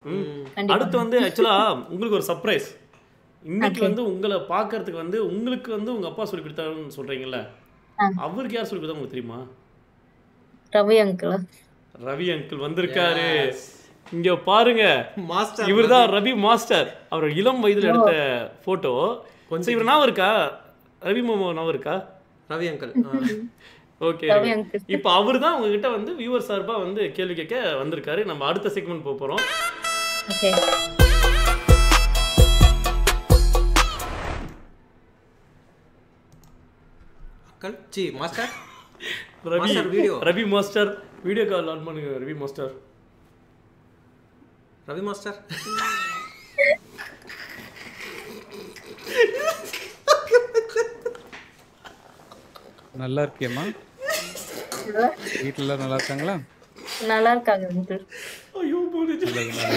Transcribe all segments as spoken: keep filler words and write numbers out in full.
அடுத்து வந்து ஆக்சுவலா உங்களுக்கு ஒரு சர்ப்ரைஸ். இன்னைக்கு வந்து உங்களை பார்க்கறதுக்கு வந்து உங்களுக்கு வந்து உங்க அப்பா சொல்லி கொடுத்தாருன்னு சொல்றீங்கல்ல, அவருக்கு யார் சொல்லி கொடுத்தா உங்களுக்கு தெரியுமா? ரவி அங்கிள். ரவி அங்கிள் வந்திருக்காரு. இங்க பாருங்க, மாஸ்டர் இவர்தான் ரவி மாஸ்டர். அவர் இளம் வயதுல எடுத்த போட்டோ. கொஞ்சம் இவர் ஞாபகம் இருக்கா? ரவி மாமா ஞாபகம் இருக்கா? ரவி அங்கிள். ஓகே, இப்போ அவர் தான் உங்ககிட்ட வந்து வியூவர் சார்பா வந்து கேள்வி கேட்க வந்திருக்காரு. நம்ம அடுத்த செக்மெண்ட் போக போறோம். Okay, uncle C master Ravi video Ravi master video call on பண்ணுங்க. ரவி மாஸ்டர் ரவி மாஸ்டர் நல்லா இருக்கியம்மா? வீட்டுல நல்லா இருக்காங்களா? நல்லா இருக்காங்க அங்கிள். ஐயோ போடுச்சு.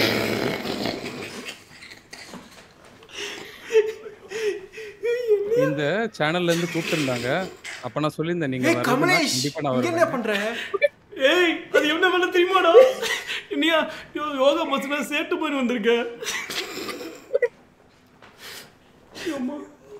இந்த சேனல்ல இருந்து கூப்பிட்டுருந்தாங்க. அப்ப நான் சொல்லியிருந்தேன் நீங்க வரணும்னா கண்டிப்பா நான் வருவேன். என்ன பண்ற? ஏய் அது என்ன வேலை தெரியுமாடா? நீயா யோகா மச்சனா சேட்டு மாதிரி வந்திருக்க. அம்மா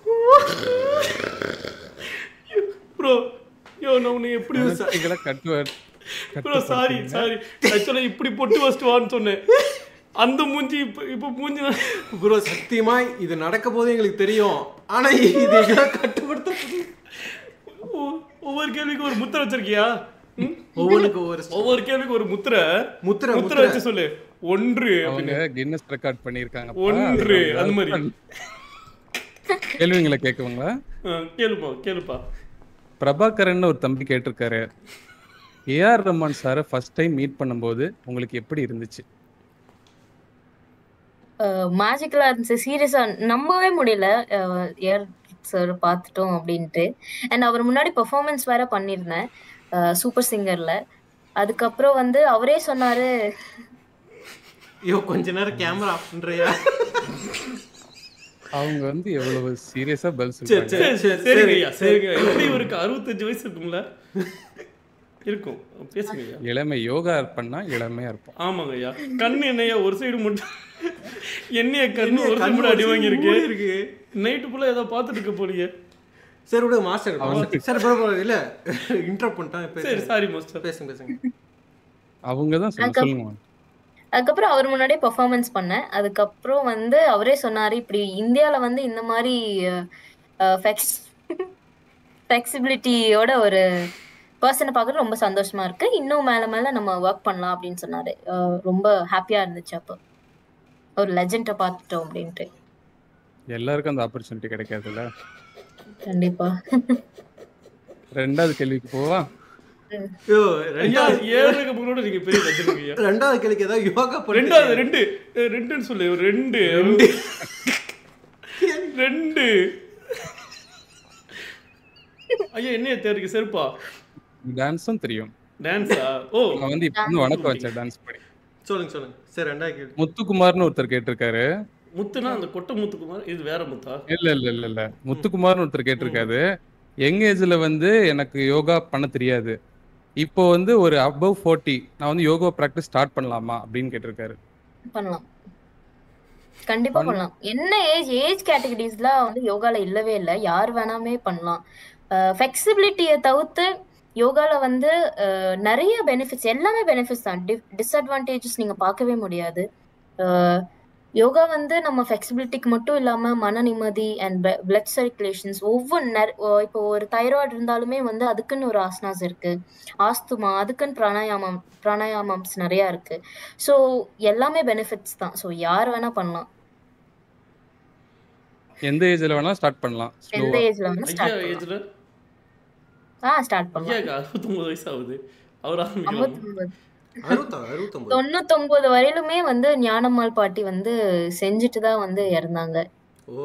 ப்ரோ, யோ நான் உன்னை எப்படி இதெல்ல கட்டுவேன் ப்ரோ? சாரி சாரி, ஆக்சுவலா இப்படி பொட்டு வச்சிட்டு வான்னு சொன்னேன். அந்த மூஞ்சி இப்ப இப்ப மூஞ்சி ப்ரோ சத்தியமா இது நடக்க போது எங்களுக்கு தெரியும். ஆனா இது எல்லாம் கட்டுப்படுத்த ஒவ்வொரு கேள்விக்கு ஒரு முத்திரை வச்சிருக்கியா? ஒவ்வொருக்கு ஒவ்வொரு ஒவ்வொரு கேள்விக்கு ஒரு முத்திரை முத்திரை முத்திரை வச்சு சொல்லு. ஒன்று அவங்க கின்னஸ் ரெக்கார்ட் பண்ணிருக்காங்க. ஒன்று அந்த மாதிரி கேள்விங்களை கேட்குவாங்களா? கேளுப்பா கேளுப்பா. பிரபாகரன் ஒரு தம்பி கேட்டிருக்காரு, ஏஆர் ரஹ்மான் சாரை ஃபர்ஸ்ட் டைம் மீட் பண்ணும்போது உங்களுக்கு எப்படி இருந்துச்சு? மேஜிக்கலா இருந்துச்சு. சீரியஸா நம்பவே முடியல ஏஆர் சார் பார்த்துட்டோம் அப்படின்ட்டு. அண்ட் அவர் முன்னாடி பெர்ஃபார்மன்ஸ் வேற பண்ணியிருந்தேன் சூப்பர் சிங்கர்ல. அதுக்கப்புறம் வந்து அவரே சொன்னாரு, ஐயோ கொஞ்ச நேரம் கேமரா ஆஃப் பண்றியா? அவங்க வந்து எவ்வளவு சீரியஸா பதில் சொல்றாங்க. சரிங்கய்யா சரிங்க. எப்படி இவருக்கு அறுபத்தஞ்சு வயசு இருக்கும்ல? இருக்கும், பேசுங்க. இளமை யோகா பண்ணா இளமையா இருப்போம். ஆமாங்க ஐயா. கண்ணு என்னையா ஒரு சைடு மட்டும் என்னைய கண்ணு ஒரு சைடு மட்டும் அடி வாங்கி இருக்கு. நைட்டு ஃபுல்லா ஏதோ பார்த்துட்டு இருக்க போலீங்க. சரி விடு மாஸ்டர். சரி பரவாயில்ல, இல்ல இன்டரப்ட் பண்ணிட்டேன். சரி சாரி மாஸ்டர், பேசுங்க பேசுங்க. அவங்க தான் சொல்லுங்க. அதுக்கப்புறம் அவர் முன்னாடியே பெர்ஃபார்மன்ஸ் பண்ணேன். அதுக்கப்புறம் வந்து அவரே சொன்னாரு, இப்படி இந்தியால வந்து இந்த மாதிரி ஃபிளெக்சிபிலிட்டியோட ஒரு பர்சனை பார்க்கறது ரொம்ப சந்தோஷமா இருக்கு. இன்னும் மேல மேல நம்ம ஒர்க் பண்ணலாம் அப்படின்னு சொன்னாரு. ரொம்ப ஹாப்பியா இருந்துச்சு. அப்போ ஒரு லெஜெண்டை பார்த்துட்டோம் அப்படின்ட்டு. எல்லாருக்கும் அந்த ஆப்பர்ச்சுனிட்டி கிடைக்காதுல்ல. கண்டிப்பா. ரெண்டாவது கேள்விக்கு போவா? ரெண்டாவது கேள்விக்கு ஏதாவது யோகா ரெண்டாவது ரெண்டு ரெண்டுன்னு சொல்லு. ரெண்டு ரெண்டு ஐயா என்னைய தேர்க்கு செருப்பா? டான்ஸும் தெரியும். டான்ஸா? ஓ நான் வந்து இப்போ வந்து வணக்கம் வச்சேன் டான்ஸ் பண்ணி. சொல்லுங்க சொல்லுங்க. சரி ரெண்டாவது கேள்வி. முத்துக்குமார்னு ஒருத்தர் கேட்டிருக்காரு. முத்துனா அந்த கொட்டை முத்துக்குமார், இது வேற முத்தா? இல்ல இல்ல இல்ல இல்ல முத்துக்குமார்னு ஒருத்தர் கேட்டிருக்காரு. யங் ஏஜ்ல வந்து எனக்கு யோகா பண்ண தெரியாது, இப்போ வந்து ஒரு அபவ் நாற்பது நான் வந்து யோகா பிராக்டிஸ் ஸ்டார்ட் பண்ணலாமா அப்படின்னு கேட்டிருக்காரு. பண்ணலாம், கண்டிப்பா பண்ணலாம். என்ன ஏஜ் ஏஜ் கேட்டகரிஸ்லாம் வந்து யோகால இல்லவே இல்லை, யார் வேணாமே பண்ணலாம். ஃபிளெக்சிபிலிட்டியை தவிர்த்து யோகால வந்து நிறைய பெனிஃபிட்ஸ், எல்லாமே பெனிஃபிட்ஸ் தான். டிஸ்அட்வான்டேஜஸ் நீங்க பார்க்கவே முடியாது. யோகா வந்து நம்ம ஃபிளெக்சிபிலிட்டிக்கு மட்டும் இல்லாம மன நிம்மதி அண்ட் பிளட் சர்க்குலேஷன்ஸ் ஒவ்வொரு இப்போ ஒரு தைராய்டு இருந்தாலுமே வந்து அதுக்குன்னு ஒரு ஆசனாஸ் இருக்கு, ஆஸ்துமா அதுக்குன்னு பிராணாயாமம் பிராணாயாமம்ஸ் நிறைய இருக்கு. ஸோ எல்லாமே பெனிஃபிட்ஸ் தான். ஸோ யார் வேணா பண்ணலாம், எந்த ஏஜ்ல வேணா ஸ்டார்ட் பண்ணலாம். எந்த ஏஜ்ல வேணா ஸ்டார்ட் பண்ணலாம். ஆ ஸ்டார்ட் பண்ணலாம். அறுபத்தொன்பது வயசு ஆகுது அவர் ஆரம்பிக்கலாம். தொண்ணூத்தொன்பது வரையிலுமே வந்து ஞானம்மாள் பாட்டி வந்து செஞ்சுட்டு தான் வந்து இறந்தாங்க. ஓ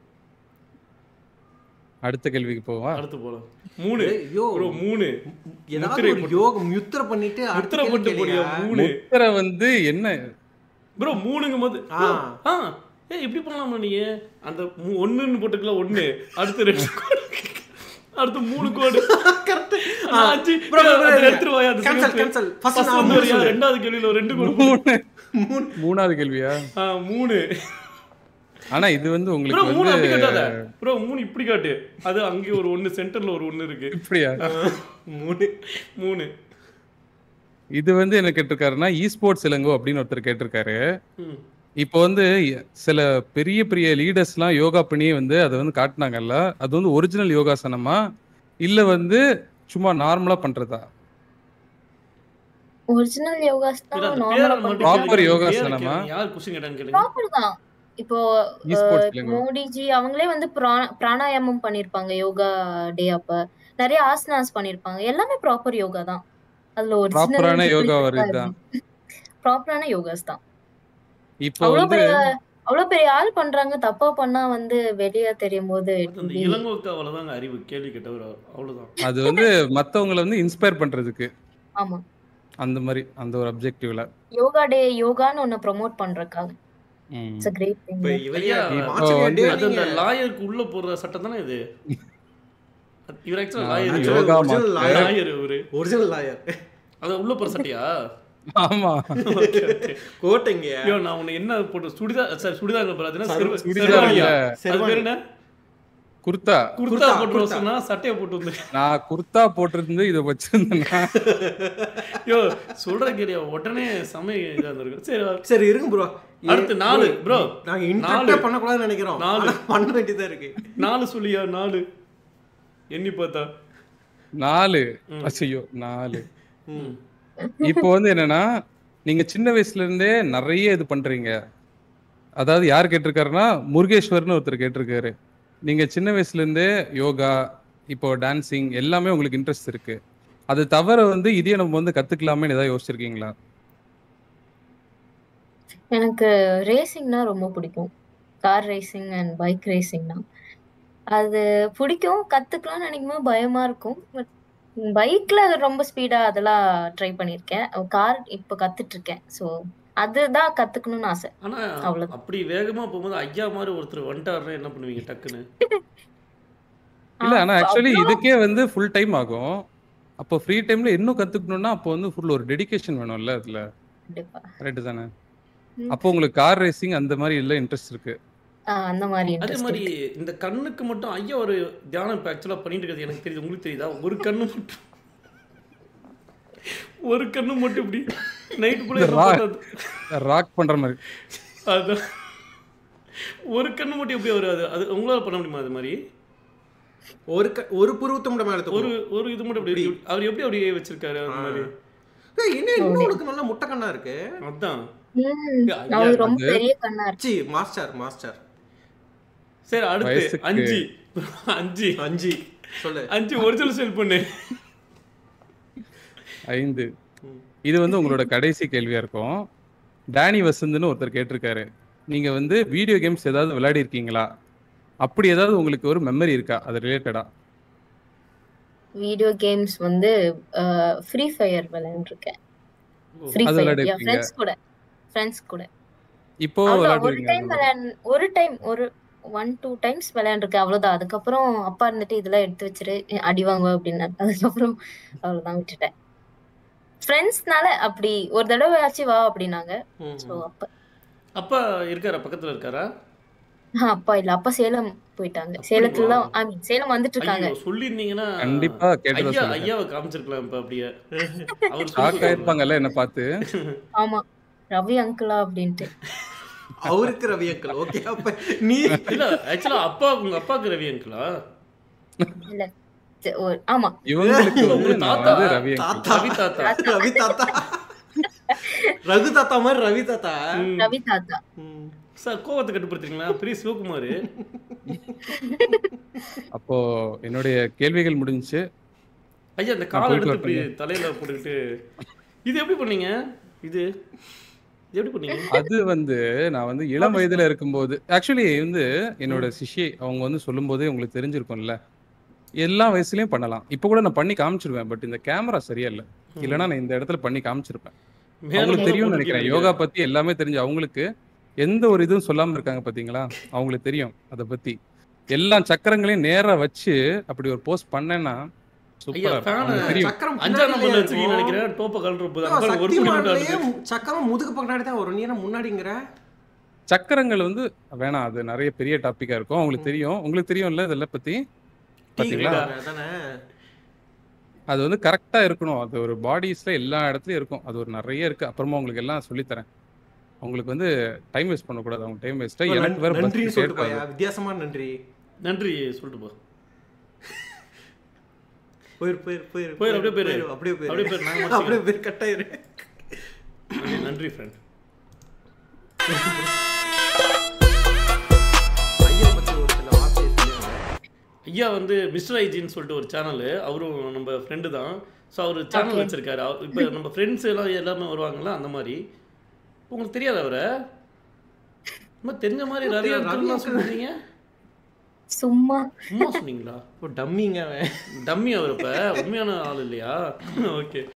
அடுத்த கேள்விக்கு போவா? அடுத்து போலாம். மூணு யோ ப்ரோ மூணு ஏதாவது ஒரு யோக முத்திரை பண்ணிட்டு முத்திரை போட்டு போடியா? மூணு முத்திரை வந்து என்ன ப்ரோ? மூணுங்க போது ஆ ஏ இப்படி பண்ணலாமா நீங்க? அந்த ஒண்ணுன்னு போட்டுக்கலாம். ஒண்ணு அடுத்து ரெண்டு அடுத்து மூணு கோடு கரெக்ட். அஞ்சு ப்ரோ எடுத்துட்டு வாயா. அது கேன்சல் கேன்சல். ஃபர்ஸ்ட் வந்து ரெண்டாவது கேள்வில ரெண்டு கோடு. மூணாவது கேள்வியா? ஆ, மூணு. ஆனா இது வந்து ப்ரோ உங்களுக்கு மூணு வந்து அப்படி காட்டாத ப்ரோ, மூணு இப்படி காட்டு. அது அங்கே ஒரு ஒன்று சென்டர்ல ஒரு ஒன்று இருக்கு. இப்படியா? மூணு மூணு. இது வந்து என்ன கேட்டிருக்காருன்னா இ ஸ்போர்ட்ஸ் இளங்கோ அப்படின்னு ஒருத்தர் கேட்டிருக்காரு. ம். இப்போ வந்து சில பெரிய பெரிய லீடர்ஸ்லாம் யோகா பண்ணி வந்து அதை வந்து காட்டினாங்கல்ல, அது வந்து ஒரிஜினல் யோகாசனமா இல்ல வந்து சும்மா நார்மலா பண்றதா? ஒரிஜினல் யோகாஸ் இல்ல, தான் அந்த நார்மலா பேரை மட்டும் பண்றாங்க. Proper கேளுங்க. யோகாசனமா? பேரை கேளுங்க. யார் கொஸ்டின் கேட்டான்னு கேளுங்க. ப்ராப்பர் தான். இப்போ இ ஸ்போர்ட்ஸ் அஹ், இளங்கோ. மோடிஜி அவங்களே வந்து பிரா- பிராணாயாமம் பண்ணிருப்பாங்க யோகா டே அப்ப. நிறைய ஆசனாஸ் பண்ணிருப்பாங்க. எல்லாமே ப்ராப்பர் யோகா தான். அதுல ஒரிஜினல் ப்ராப்பரான யோகா டூப்ளிகேட்டா வருதுதான். ப்ராப்பரான யோகாஸ் தான். இப்போ அவ்வளவு வந்து பெரிய அவ்வளவு பெரிய ஆள் பண்றாங்க, தப்பா பண்ணா வந்து வெளியே தெரியும் போது it அது will அந்த be- இளங்கோக்கு அவ்வளவுதாங்க அறிவு. கேள்வி கேட்டவர் அவ்வளவுதான். அது வந்து மத்தவங்களை வந்து இன்ஸ்பயர் பண்றதுக்கு ஆமா, அந்த மாதிரி அந்த ஒரு அப்ஜெக்டிவ்ல. யோகா டே யோகான்னு ஒண்ணு ப்ரோமோட் பண்றதுக்காக. It's a great thing. இப்ப இவரையா ஐயா, மார்ச் வந்து டே அது அந்த நீங்க லாயருக்கு உள்ள போடுற சட்டம் தானே இது. இவர் ஆக்சுவலா நான் லாயர். வந்து Actually, yoga original master. lawyer. Lawyer இவரு. ஒரிஜினல் லாயர் அது உள்ள போற சட்டையா? ஆமா, கோட்டைங்க. ஐயோ, நான் உன்னை என்ன போட்டு சுடிதா சார் சுடிதாங்க பாரு. அது என்ன சர்வ- செருவ- சுடிதார் செருவாணியா? இல்ல. அது செருவாணி. பேர் என்ன? குர்தா. குர்தா குர்தா, போட்டு குர்தா. சொன்னா சட்டையை போட்டு வந்து. நான் குர்தா போட்டிருந்து இதை வச்சிருந்தேன்னா ஐயோ, சொல்ற கேரியா உடனே சமய இதா இருந்திருக்கு. சரி, சரி இருங்க ப்ரோ. அடுத்து நாலு ப்ரோ. நாங்க நாலு. இன்டர்வியூ பண்ண கூடாதுன்னு நினைக்கிறோம். நாலு. ஆனா பண்ண வேண்டியதா இருக்கு. நாலு சொல்லியா? நாலு எண்ணி பார்த்தா. நாலு. ஐயோ, நாலு. ம். இப்போ வந்து என்னன்னா நீங்க சின்ன வயசுல இருந்தே நிறைய இது பண்றீங்க. அதாவது யார் கேட்டிருக்காருன்னா முருகேஸ்வர்னு ஒருத்தர் கேட்டிருக்காரு. நீங்க சின்ன வயசுல இருந்தே யோகா, இப்போ டான்சிங் எல்லாமே உங்களுக்கு இன்ட்ரெஸ்ட் இருக்கு. அது தவிர வந்து இதே நம்ம வந்து கத்துக்கலாமே ஏதாவது யோசிச்சிருக்கீங்களா? எனக்கு ரேசிங்னா ரொம்ப பிடிக்கும். கார் ரேசிங் அண்ட் பைக் ரேசிங்னா அது பிடிக்கும். கத்துக்கலாம்னு நினைக்கும் போது பயமா இருக்கும். பட் பைக்ல ரொம்ப ஸ்பீடா அதெல்லாம் ட்ரை பண்ணியிருக்கேன். கார் இப்போ கத்துட்டு இருக்கேன். ஸோ அதுதான் கத்துக்கணும்னு ஆசை. ஆனா அவ்வளவுதான். அப்படி வேகமா போகும்போது ஐயா மாதிரி ஒருத்தர் வந்துட்டாருன்னா என்ன பண்ணுவீங்க டக்குன்னு? இல்ல, ஆனா ஆ, ஆக்சுவலி அவ்வளோ இதுக்கே வந்து ஃபுல் டைம் ஆகும். அப்போ ஃப்ரீ டைம்ல இன்னும் கத்துக்கணும்னா அப்போ வந்து ஃபுல் ஒரு டெடிகேஷன் வேணும்ல அதுல. கண்டிப்பா. கரெக்ட் தானே? ம். அப்போ உங்களுக்கு கார் ரேசிங் அந்த மாதிரி எல்லாம் இன்ட்ரெஸ்ட் இருக்கு. ஆ, அந்த மாதிரி அதே இன்ட்ரெஸ்ட் மாதிரி இருக்கு. இந்த கண்ணுக்கு மட்டும் ஐயா ஒரு தியானம் இப்போ ஆக்சுவலாக பண்ணிட்டு இருக்கிறது எனக்கு தெரியுது. உங்களுக்கு தெரியுதா? ஒரு கண்ணு மட்டும் ஒரு கண்ணு மட்டும் இப்படி நைட்டு கூட இந்த என்ன ரா- பார்த்தா- ராக் பண்ற மாதிரி. அதான் ஒரு கண்ணு மட்டும் எப்படி வரும்? அது அது உங்களால பண்ண முடியுமா? அது மாதிரி ஒரு க- ஒரு புருவத்தை மட்டும் மேல ஒரு தூக்கும். ஒரு இது மட்டும் அப்படி இருக்கு. அவர் எப்படி அப்படியே வச்சிருக்காரு அந்த மாதிரி? ஏய், என்ன இன்னும் உனக்கு நல்ல முட்டை கண்ணா இருக்கு. அதான். ம், ஐயா, அது ரொம்ப அது- பெரிய கண்ணா இருக்கு. சி மாஸ்டர் மாஸ்டர் சரி, அடுத்து வயசுக்கு- அஞ்சு அஞ்சு அஞ்சு சொல்லு. அஞ்சு ஒரிஜினல் செல் பண்ணு. ஐந்து. இது வந்து உங்களோட கடைசி கேள்வியா இருக்கும். டேனி வசந்த்னு ஒருத்தர் கேட்டிருக்காரு. நீங்க வந்து வீடியோ கேம்ஸ் ஏதாவது விளையாடி இருக்கீங்களா? அப்படி ஏதாவது உங்களுக்கு ஒரு மெமரி இருக்கா அது ரிலேட்டடா? வீடியோ கேம்ஸ் வந்து ஃப்ரீ ஃபயர் விளையாண்டுருக்கேன். ஃப்ரீ அது ஃபயர் விளையாடிருக்கீங்க. ஃப்ரெண்ட்ஸ் கூட ஃப்ரெண்ட்ஸ் கூட இப்போ அவ்வளோதான். ஒரு விளையாடுவீங்க டைம் விளையாடு ஒரு டைம் ஒரு ஒன் டூ டைம்ஸ் விளையாண்டுருக்கேன். அவ்வளோதான். அதுக்கப்புறம் அப்பா இருந்துட்டு இதெல்லாம் எடுத்து வச்சிரு அடி வாங்குவேன் அப்படின்னாரு. அதுக்கப்புறம் அவ்வளோதான் விட்டுட்டேன். ஃப்ரெண்ட்ஸ்னால அப்படி ஒரு தடவை ஆச்சு வா அப்படின்னாங்க. ம். ஸோ அப்ப அப்பா இருக்காரா? பக்கத்துல இருக்காரா? ஆ, அப்பா இல்ல, அப்பா சேலம் போயிட்டாங்க. சேலத்துல தான் ஐ மீன் சேலம் வந்துட்டு இருக்காங்க. ஐயோ, சொல்லியிருந்தீங்கன்னா கண்டிப்பா கேட்டதா ஐயா சொல்லுங்க. ஐயாவை காமிச்சிருக்கலாம் இப்ப அப்படியே. அவர் ஷாக் சொல்லி ஆயிருப்பாங்கல்ல என்ன பார்த்து. ஆமா, ரவி அங்கிளா அப்படின்ட்டு. அவருக்கு ரவி அங்கிள். ஓகே, அப்ப நீ இல்ல ஆக்சுவலா அப்பா உங்க அப்பாவுக்கு ரவி அங்கிளா? இல்ல சே- ஒரு- ஆமா இவங்களுக்கு வந்து உங்க நான் தாத்தா, வந்து ரவி uncle. தாத்தா ரவி தாத்தா. ரவி தாத்தா ரகு தாத்தா மாதிரி ரவி தாத்தா. ரவி தாத்தா. ம். சார் கோவத்தை கட்டுப்படுத்துறீங்களா? பெரிய சிவகுமார். அப்போ என்னுடைய கேள்விகள் முடிஞ்சுச்சு. ஐயா இந்த நான் கால் போயிட்டு எடுத்து இப்படி வரட்டுங்க. தலையில போட்டுக்கிட்டு இது எப்படி பண்ணீங்க? இது இது எப்படி பண்ணீங்க? அது வந்து நான் வந்து இளம் வயதுல இருக்கும்போது ஆக்சுவலி வந்து என்னோட சிஷ்யை அவங்க வந்து சொல்லும்போதே உங்களுக்கு தெரிஞ்சிருக்கும்ல, எல்லா வயசுலயும் பண்ணலாம். இப்போ கூட நான் பண்ணி காமிச்சிருவேன். பட் இந்த கேமரா சரியா இல்லை. இல்லைன்னா நான் இந்த இடத்துல பண்ணி காமிச்சிருப்பேன். மேல அவங்களுக்கு கூட தெரியும்னு நினைக்கிறேன். போட்டுருக்கீங்க. யோகா பத்தி எல்லாமே தெரிஞ்சு அவங்களுக்கு எந்த ஒரு இதுவும் சொல்லாம இருக்காங்க பாத்தீங்களா? அவங்களுக்கு தெரியும் அதை பத்தி. எல்லா சக்கரங்களையும் நேரா வச்சு அப்படி ஒரு போஸ்ட் பண்ணேன்னா ஐயா சூப்பரா ஃபேன் இருக்கும் தெரியும். சக்கரம் அஞ்சாம் பின்னாடியே நம்பர்ல வச்சிருக்கீங்க இருக்கும். நினைக்கிறேன். டோப்பை கலர் போது ஐயோ, அப்புறம் ஒரு புடி மட்டும் சக்திமான்லயே இருக்கு. சக்கரம் முதுகு பின்னாடி தான் வரும். நீ என்ன முன்னாடிங்கிற? சக்கரங்கள் வந்து வேணாம், அது நிறைய பெரிய டாபிக்கா இருக்கும். உங்களுக்கு தெரியும், உங்களுக்கு தெரியும்ல இதெல்லாம் பத்தி பாத்தீங்களா? அதானே. அது வந்து கரெக்டா இருக்கணும். அது ஒரு பாடிஸ்ல எல்லா இடத்துலயும் இருக்கும். அது ஒரு நிறைய இருக்கு. அப்புறமா உங்களுக்கு எல்லாம் சொல்லி தரேன். உங்களுக்கு வந்து டைம் வேஸ்ட் பண்ணக்கூடாது. அவங்க டைம் வேஸ்ட் எனக்கு வேற நன்றின்னு பஸ் சொல்லிட்டு கேட்காது. போயா, வித்தியாசமான நன்றி. நன்றி சொல்லிட்டு போ. போயிரு போயிரு போயிரு போயிரு, அப்படியே போயிரு. அப்படியே போயிரு அப்படியே போயிரு, நாங்க முடிச்சுக்கிறோம். அப்படியே போயிரு கட் ஆயிரு. நன்றி ஃப்ரெண்ட். ஐயா பத்தி ஒரு சில வார்த்தை சொல்லுங்க. ஐயா வந்து மிஸ்டர் ஐஜின்னு சொல்லிட்டு ஒரு சேனல், அவரும் நம்ம ஃப்ரெண்டு தான். ஸோ அவர் சேனல் வச்சிருக்காரு. இப்போ நம்ம ஃப்ரெண்ட்ஸ் எல்லாம் எல்லாமே வருவாங்களா அந்த மாதிரி. உங்களுக்கு தெரியாது அவரை? ரொம்ப தெரிஞ்ச மாதிரி ரவி அங்கிள்லாம் சொல்றீங்க. சும்மா சும்மா சொன்னீங்களா? டம்மிங்க அவன். டம்மி அவர். இப்போ உண்மையான ஆள் இல்லையா? ஓகே.